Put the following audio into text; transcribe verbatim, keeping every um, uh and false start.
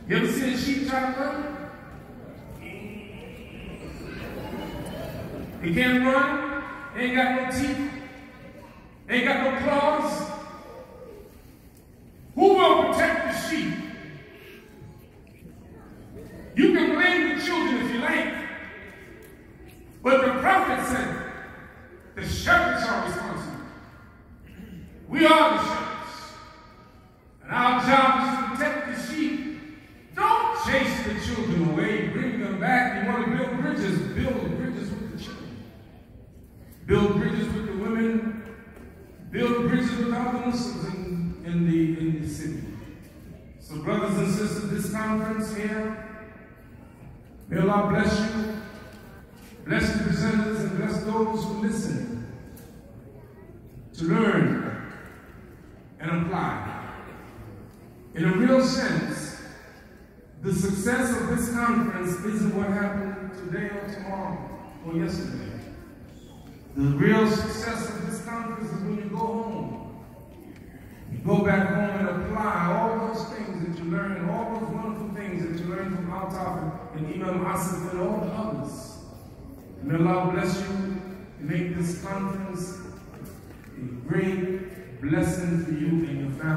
You ever seen a sheep try to run? He can't run, ain't got no teeth, ain't got no claws. Who will protect the sheep? You can blame the children if you like, but the prophet said the shepherds are responsible. We are the shepherds, and our job is to protect the sheep. Don't chase the children away, bring them back. You want to build bridges, build bridges with the children. Build bridges with the women, build bridges with all the Muslims in, in, the, in the city. So brothers and sisters, this conference here, may Allah bless you, bless the presenters, and bless those who listen to learn and apply. In a real sense, the success of this conference isn't what happened today or tomorrow or yesterday. The real success of this conference is when you go home. You go back home and apply all those things that you learned, all those wonderful things that you learned from Al-Taf and Imam Asif and all the others. And may Allah bless you and make this conference a great blessing for you and your family.